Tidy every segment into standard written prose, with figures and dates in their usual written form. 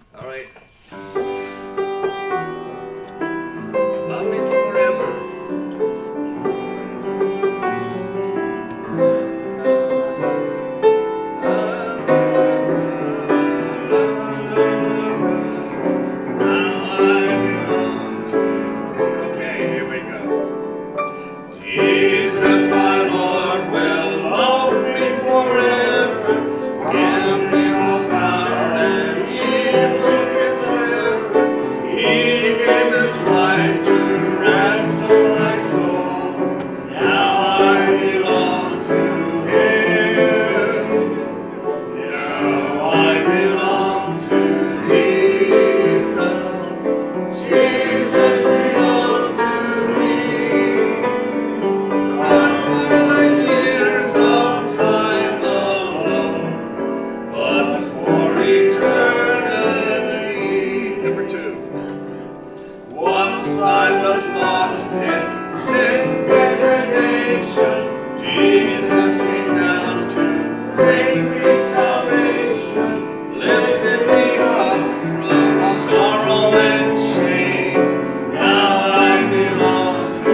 All right. Love me forever. Okay, here we go. Jesus, my Lord, will love me forever. Give him the power and he will consider. He gave his life to ransom my soul. Now I belong to him. Now I belong to Jesus. Jesus belongs to me. Not for the years of time alone, but for eternity. Number 2. Once I was lost in sin's degradation. Jesus came down to bring me salvation. Lifted me up from sorrow and shame. Now I belong to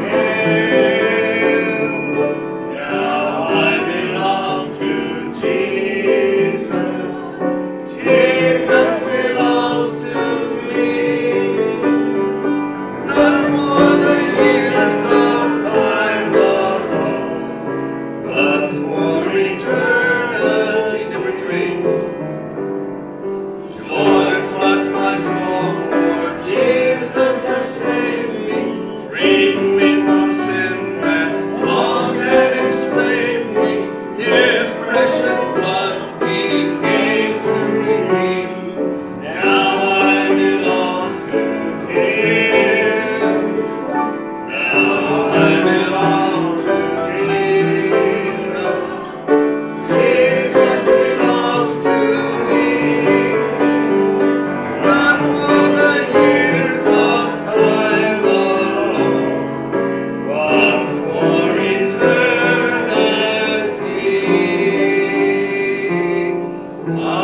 him. Now I belong to Jesus. Jesus belongs to me. Not for the years of time alone, but for eternity. Number 3. Joy floods my soul, for Jesus has saved me, freed me from sin that long had enslaved me. His precious blood he gave to redeem. Now I belong to him. Now I belong to Jesus. Jesus belongs to me. Not for the years of time alone, but for eternity.